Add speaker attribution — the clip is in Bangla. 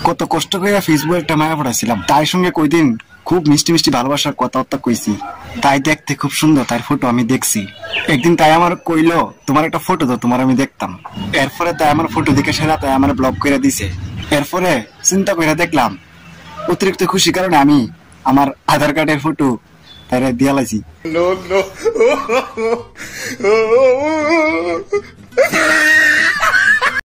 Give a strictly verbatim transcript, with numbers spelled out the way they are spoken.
Speaker 1: কত কষ্ট করে ফেসবুকে একটা মায়া পড়াছিলাম, তার সঙ্গে কয়দিন খুব মিষ্টি মিষ্টি ভালোবাসার কথাবার্তা কইছি। তাই দেখতে খুব সুন্দর, তার ফটো আমি দেখছি একদিন। তাই আমার কইলো তোমার একটা ফটো দাও, তোমার আমি দেখতাম। এরপরে তাই আমার ফটো দেখে সেরা তাই আমার ব্লক করে দিছে। এরপরে চিন্তা করে দেখলাম অতিরিক্ত খুশি কারণে আমি আমার আধার কার্ডের ফটো তাই দিয়া লাইছি। No, no.